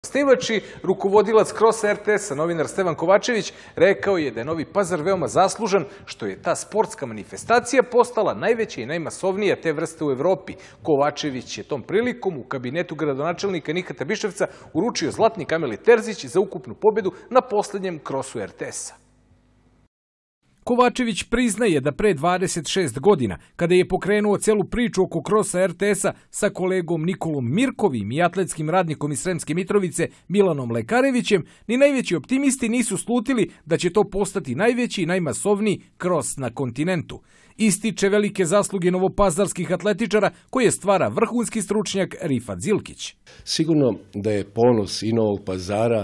Snivač i rukovodilac Crossa RTS-a, novinar Stevan Kovačević, rekao je da je Novi Pazar veoma zaslužan što je ta sportska manifestacija postala najveća i najmasovnija te vrste u Evropi. Kovačević je tom prilikom u kabinetu gradonačelnika Nikata Biševca uručio zlatnik Ameli Terzić za ukupnu pobedu na poslednjem Crossu RTS-a. Kovačević priznaje da pre 26 godina, kada je pokrenuo celu priču oko Crossa RTS-a sa kolegom Nikolom Mirkovim i atletskim radnikom iz Sremske Mitrovice Milanom Lekarevićem, ni najveći optimisti nisu slutili da će to postati najveći i najmasovniji Cross na kontinentu. Ističe velike zasluge novopazarskih atletičara koje stvara vrhunski stručnjak Rifat Zilkić. Sigurno da je ponos i Novog Pazara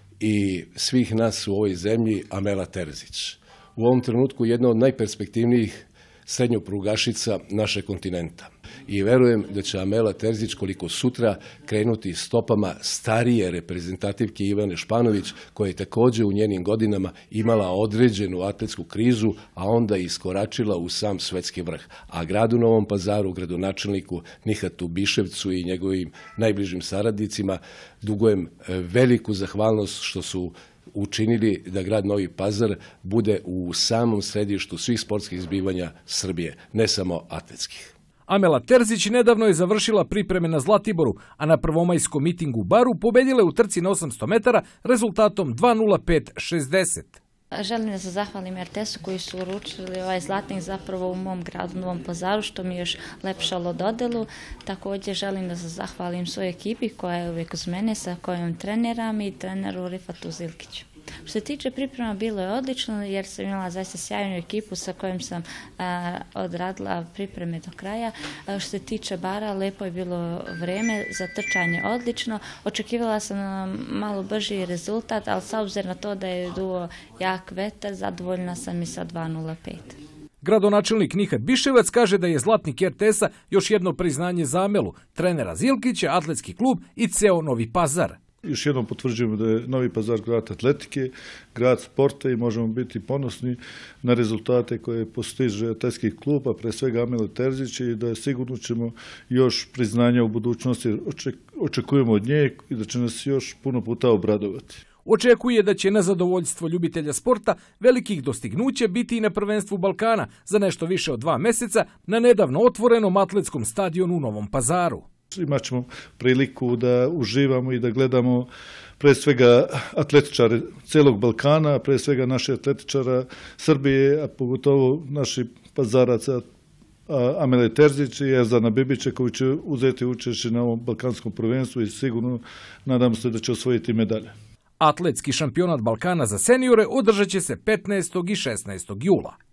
i svih nas u ovoj zemlji Amela Terzić. U ovom trenutku jedna od najperspektivnijih srednjoprugašica našeg kontinenta. I verujem da će Amela Terzić koliko sutra krenuti stopama starije reprezentativke Ivane Španović, koja je također u njenim godinama imala određenu atletsku krizu, a onda iskoračila u sam svetski vrh. A gradu Novom Pazaru, gradonačelniku Nikatu Biševcu i njegovim najbližim saradnicima dugujem veliku zahvalnost što su učinili da grad Novi Pazar bude u samom središtu svih sportskih zbivanja Srbije, ne samo atletskih. Amela Terzić nedavno je završila pripreme na Zlatiboru, a na prvomajskom mitingu u Baru pobedila je u trci na 800 metara rezultatom 2:05:60. Želim da se zahvalim RTS-u koji su uručili ovaj zlatnik zapravo u mom gradu Novom Pazaru, što mi još lepšalo dodelu. Također želim da se zahvalim svojoj ekipi koja je uvijek uz mene, sa kojom treniram, i treneru Rifatu Zilkiću. Što se tiče priprema, bilo je odlično jer sam imala zaista sjajnu ekipu sa kojom sam odradila pripreme do kraja. Što se tiče Bara, lepo je bilo vreme za trčanje odlično. Očekivala sam malo brži rezultat, ali s obzirom na to da je duo jak vetar, zadovoljna sam i sa 2:05. Gradonačelnik Nihat Biševac kaže da je zlatnik RTS-a još jedno priznanje za Amelu, trenera Zilkića, atletski klub i ceo Novi Pazar. Još jednom potvrđujemo da je Novi Pazar grad atletike, grad sporta i možemo biti ponosni na rezultate koje postiže atletski klub, a pre svega Amela Terzić, i da sigurno ćemo još priznanja u budućnosti očekujemo od nje i da će nas još puno puta obradovati. Očekuje da će na zadovoljstvo ljubitelja sporta velikih dostignuća biti i na prvenstvu Balkana za nešto više od 2 meseca na nedavno otvorenom atletskom stadionu u Novom Pazaru. Imat ćemo priliku da uživamo i da gledamo pre svega atletičare celog Balkana, pre svega naše atletičara Srbije, a pogotovo naši pazaraca Amele Terzić i Erzana Bibića, koji će uzeti učešće na ovom balkanskom prvenstvu i sigurno nadamo se da će osvojiti medalje. Atletski šampionat Balkana za seniore održat će se 15. i 16. jula.